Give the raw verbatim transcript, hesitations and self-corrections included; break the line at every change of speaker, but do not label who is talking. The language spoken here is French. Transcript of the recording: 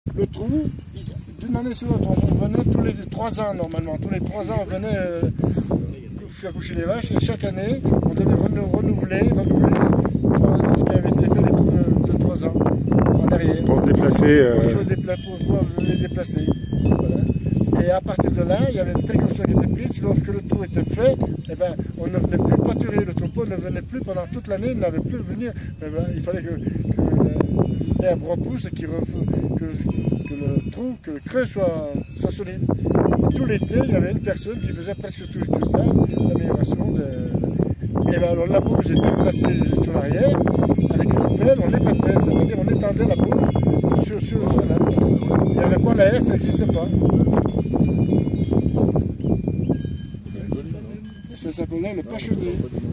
Le trou, d'une année sur l'autre, on venait tous les trois ans normalement. Tous les trois ans, on venait euh, faire coucher les vaches. Et chaque année, on devait renouveler, renouveler ce qui avait été fait les tours de, de trois ans en arrière.
Pour se déplacer. Euh...
Pour, se dépla pour pouvoir les déplacer. Voilà. Et à partir de là, il y avait une précaution qui était prise. Lorsque le trou était fait, eh ben, on ne venait plus pâturer. Le troupeau ne venait plus pendant toute l'année, il n'avait plus venir. Eh ben, il fallait que, que l'herbe repousse et que, que, que le trou, que le creux soit, soit solide. Et tout l'été, il y avait une personne qui faisait presque tout, tout ça, l'amélioration de. Et ben, alors la bouge était placée sur l'arrière, avec une pelle, on l'épatait, c'est-à-dire on étendait la bouge sur, sur, sur la. Il n'y avait pas l'air, ça n'existait pas. Et ça s'appelait le pachonnier.